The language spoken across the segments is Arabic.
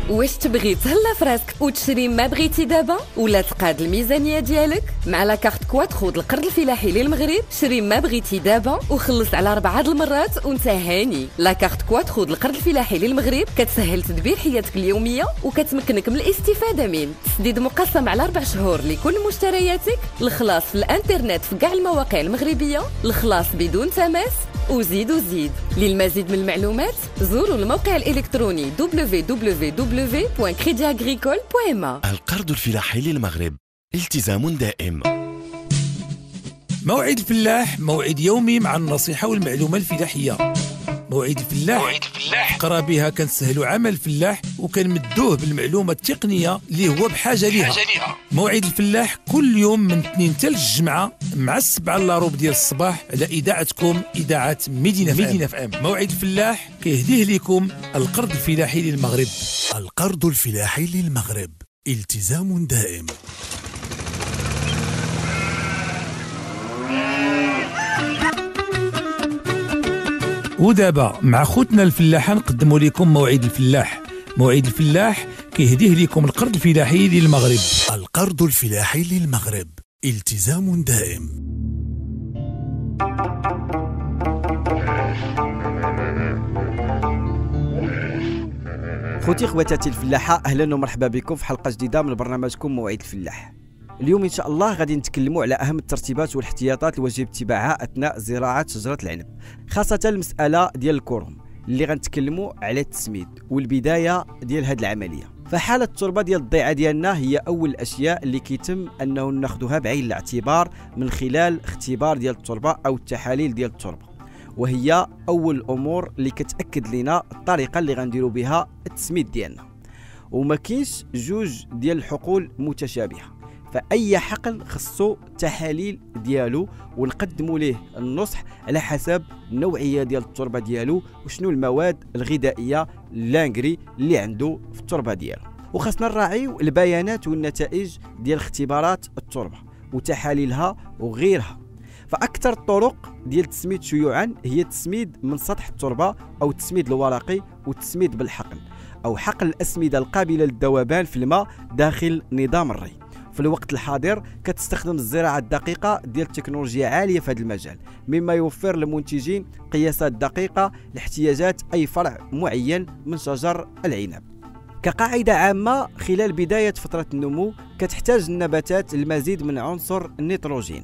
واش تبغي تهلا فراسك وتشري ما بغيتي دابا ولا تقاد الميزانيه ديالك؟ مع لا كارت كواد خذ القرض الفلاحي للمغرب، شري ما بغيتي دابا وخلص على 4 المرات وانت هاني. لا كارت كواد خذ القرض الفلاحي للمغرب كتسهل تدبير حياتك اليوميه وكتمكنك من الاستفاده من تسديد مقسم على 4 شهور لكل مشترياتك، الخلاص في الانترنت في كاع المواقع المغربيه، الخلاص بدون تماس وزيد. للمزيد من المعلومات زوروا الموقع الإلكتروني www.creditagricole.ma. القرض الفلاحي للمغرب، التزام دائم. موعد الفلاح، موعد يومي مع النصيحة والمعلومة الفلاحية. موعد الفلاح فقرة بها كنسهلوا عمل الفلاح وكنمدوه بالمعلومة التقنية اللي هو بحاجة ليها. موعد الفلاح كل يوم من الاثنين حتى الجمعة مع 7 إلا ربع ديال الصباح على إذاعتكم إذاعة مدينة FM. موعد الفلاح كيهديه لكم القرض الفلاحي للمغرب. القرض الفلاحي للمغرب، التزام دائم. ودابا مع خوتنا الفلاحة نقدموا لكم موعد الفلاح. موعد الفلاح كيهديه لكم القرض الفلاحي للمغرب. القرض الفلاحي للمغرب، التزام دائم. خوتي خواتاتي الفلاحة، أهلا ومرحبا بكم في حلقة جديدة من برنامجكم موعد الفلاح. اليوم إن شاء الله غادي نتكلموا على أهم الترتيبات والاحتياطات اللي واجب اتباعها أثناء زراعة شجرة العنب، خاصة المسألة ديال الكرم اللي غنتكلموا على التسميد والبداية ديال هذه العملية. فحالة التربة ديال الضيعة ديالنا هي أول الأشياء اللي كيتم أنه ناخذها بعين الاعتبار من خلال اختبار ديال التربة أو التحاليل ديال التربة، وهي أول الأمور اللي كتأكد لنا الطريقة اللي غنديروا بها التسميد ديالنا. وما كاينش جوج ديال الحقول متشابهة، فأي حقل خصو تحاليل ديالو ونقدموا ليه النصح على حسب النوعية ديال التربة ديالو وشنو المواد الغذائية لانغري اللي عنده في التربة ديالو. وخاصنا نراعيو البيانات والنتائج ديال اختبارات التربة وتحاليلها وغيرها. فأكثر الطرق ديال التسميد شيوعا هي التسميد من سطح التربة أو التسميد الورقي والتسميد بالحقل أو حقل الأسمدة القابلة للذوبان في الماء داخل نظام الري. في الوقت الحاضر كتستخدم الزراعة الدقيقة ديال التكنولوجيا عالية في هذا المجال، مما يوفر للمنتجين قياسات دقيقة لاحتياجات أي فرع معين من شجر العنب. كقاعدة عامة، خلال بداية فترة النمو كتحتاج النباتات المزيد من عنصر النيتروجين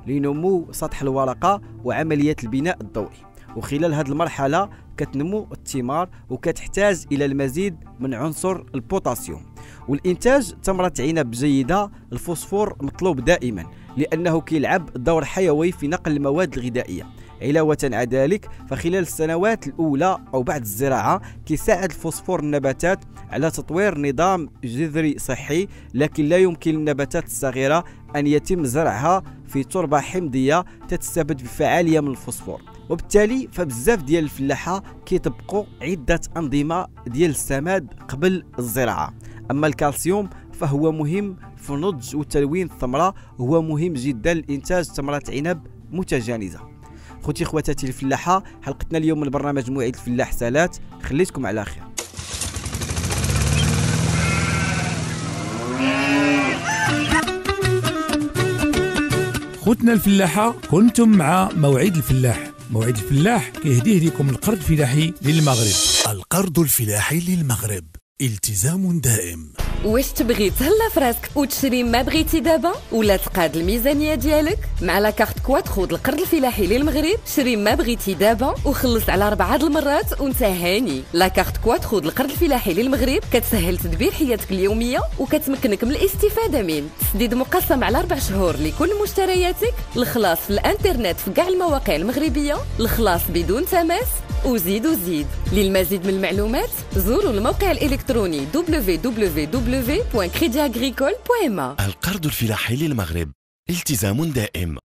لنمو سطح الورقة وعمليات البناء الضوئي، وخلال هذه المرحلة كتنمو الثمار وكتحتاج إلى المزيد من عنصر البوتاسيوم. والإنتاج ثمرة عنب جيدة الفوسفور مطلوب دائما لأنه كيلعب دور حيوي في نقل المواد الغذائية. علاوة على ذلك فخلال السنوات الأولى أو بعد الزراعة كيساعد الفوسفور النباتات على تطوير نظام جذري صحي، لكن لا يمكن للنباتات الصغيرة أن يتم زرعها في تربة حمضية تستفد بفعالية من الفوسفور، وبالتالي فبزاف ديال الفلاحة كيطبقوا عدة أنظمة ديال السماد قبل الزراعة. أما الكالسيوم فهو مهم في نضج وتلوين الثمرة، هو مهم جدا لإنتاج ثمرة عنب متجانسة. خوتي خواتاتي الفلاحة، حلقتنا اليوم من برنامج موعد الفلاح سالات، خليتكم على خير. خوتنا الفلاحة، كنتم مع موعد الفلاح. موعد الفلاح كيهديه لكم القرض الفلاحي للمغرب. القرض الفلاحي للمغرب، التزام دائم. واش تبغي تهلا فراسك وتشري ما بغيتي دابا ولا تقاد الميزانيه ديالك؟ مع لا كارت كواد خذ القرض الفلاحي للمغرب، شري ما بغيتي دابا وخلص على 4 المرات وانت هاني. لا كارت كواد خذ القرض الفلاحي للمغرب كتسهل تدبير حياتك اليوميه وكتمكنك من الاستفاده من تسديد مقسم على 4 شهور لكل مشترياتك، الخلاص في الانترنت في كاع المواقع المغربيه، الخلاص بدون تماس وزيد. للمزيد من المعلومات زوروا الموقع الإلكتروني www.creditagricole.ma. القرض الفلاحي للمغرب، التزام دائم.